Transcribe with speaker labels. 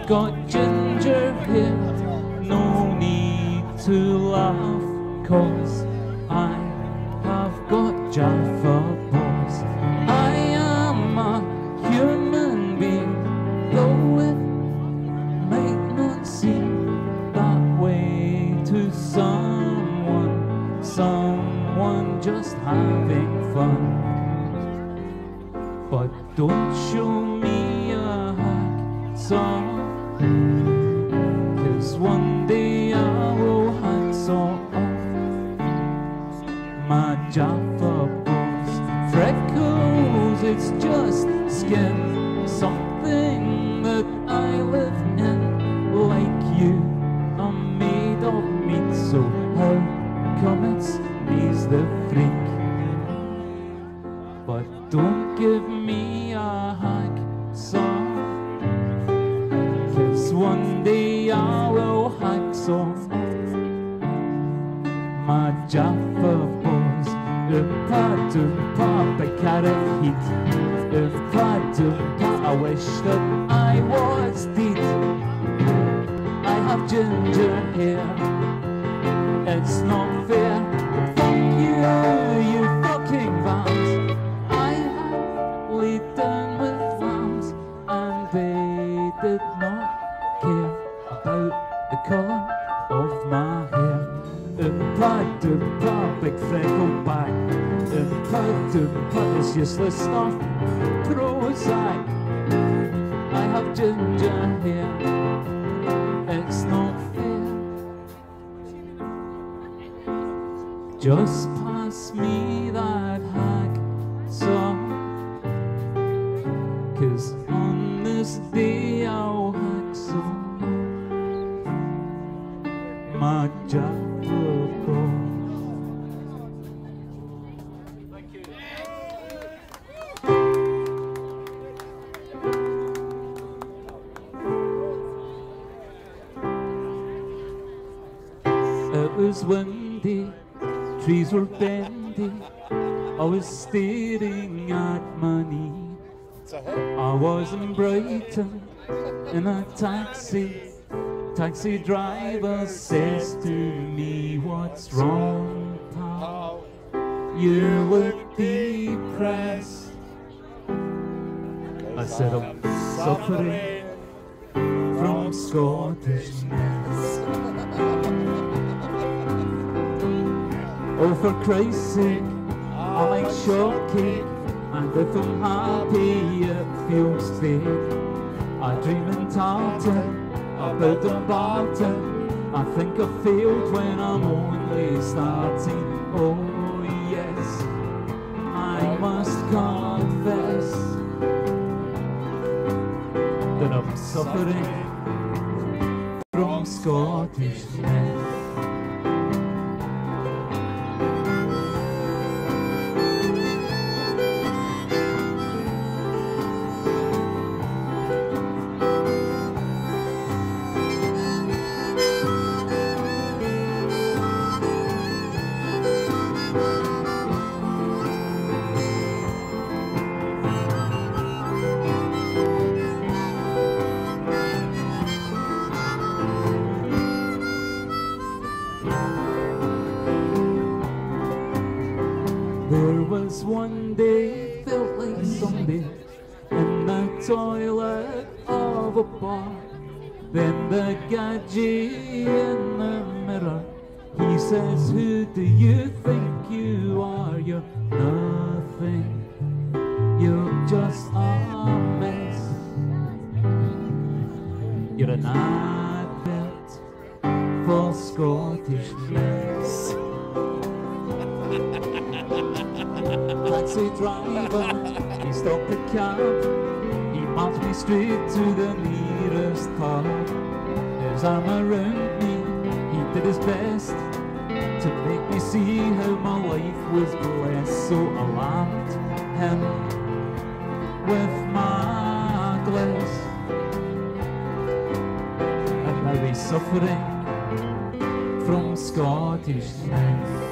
Speaker 1: got ginger hair, no need to laugh, 'cause I have got Jaffa Baws. I am a human being, though it might not seem that way to someone just having fun. But don't show me a hacksaw, 'cause one day I will hacksaw off my Jaffa Baws. Freckles, it's just skin, something that I live in. Like you, I'm made of meat, so how come it's me's the freak? But don't give me a hacksaw, 'cause one day I will hacksaw my Jaffa Baws. Oopa-doopa, big carrot heat. Oopa-doopa, I wish that I was dead. I have ginger hair, it's not fair. Fuck you, you fucking vans. I have laid down with lambs, and they did not care about the colour of my hair. Oopa-doopa, big freckled bag. Oopa-doopa, this useless stuff, Prozac. I have ginger hair, it's not fair. Just pass me that hacksaw, 'cause on this day I'll hacksaw my Jaffa Baws. Thank you. It was windy, trees were bendy, I was staring at my knee. I was in Brighton in a taxi. Taxi driver says to me, "What's wrong, pal? You look depressed." I said, "I'm suffering from Scottishness." "Oh, for Christ's sake, I like shortcake, and if I'm happy it feels fake. I dream in tartan about the Barton, I think I failed when I'm only starting. Oh yes, I must confess that I'm suffering from Scottishness." There was one day, felt like Sunday, in the toilet of a bar. Then the gadget in the mirror, he says, "Who do you think you are? You're nothing, you're just a mess. You're an advert for Scottishness." Taxi driver, he stopped the cab, he marched me straight to the nearest pub. His arm around me, he did his best to make me see how my life was blessed. So I laughed him with my glass, and now he's suffering from Scottishness.